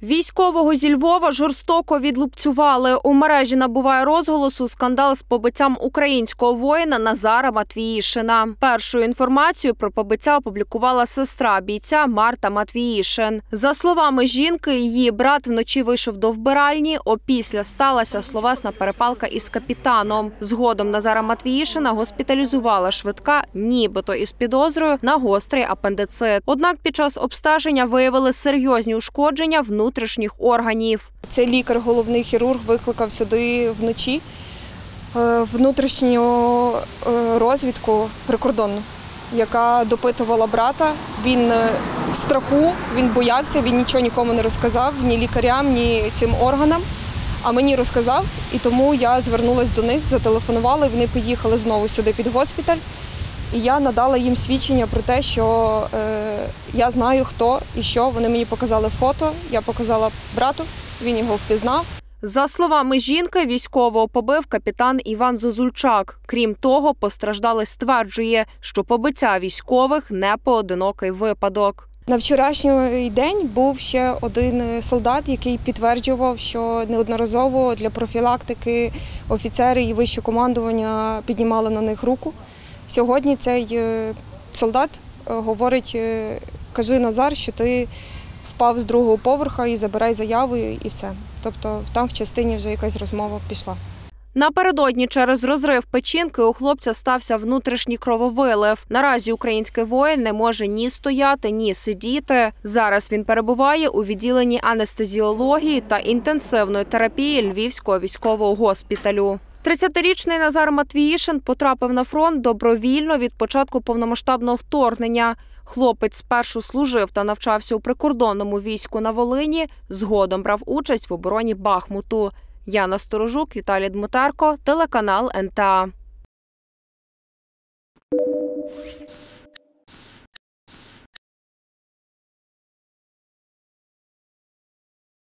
Військового зі Львова жорстоко відлупцювали. У мережі набуває розголосу скандал з побиттям українського воїна Назара Матвіїшина. Першою інформацію про побиття опублікувала сестра бійця Марта Матвіїшин. За словами жінки, її брат вночі вийшов до вбиральні, опісля сталася словесна перепалка із капітаном. Згодом Назара Матвіїшина госпіталізувала швидка, нібито із підозрою на гострий апендицит. Однак під час обстеження виявили серйозні ушкодження внутрішніх органів. Цей лікар, головний хірург, викликав сюди вночі внутрішню розвідку прикордонну, яка допитувала брата. Він в страху, він боявся, він нічого нікому не розказав, ні лікарям, ні цим органам. А мені розказав, і тому я звернулася до них, зателефонувала, і вони поїхали знову сюди під госпіталь. І я надала їм свідчення про те, що я знаю, хто і що. Вони мені показали фото, я показала брату, він його впізнав. За словами жінки, військового побив капітан Іван Зозульчак. Крім того, постраждалий стверджує, що побиття військових – не поодинокий випадок. На вчорашній день був ще один солдат, який підтверджував, що неодноразово для профілактики офіцери і вище командування піднімали на них руку. Сьогодні цей солдат говорить: кажи, Назар, що ти впав з другого поверха і забирай заяву, і все. Тобто там в частині вже якась розмова пішла. Напередодні через розрив печінки у хлопця стався внутрішній крововилив. Наразі український воїн не може ні стояти, ні сидіти. Зараз він перебуває у відділенні анестезіології та інтенсивної терапії Львівського військового госпіталю. 30-річний Назар Матвіїшин потрапив на фронт добровільно від початку повномасштабного вторгнення. Хлопець спершу служив та навчався у прикордонному війську на Волині, згодом брав участь в обороні Бахмуту. Яна Сторожук, Віталій Дмитерко, телеканал НТА.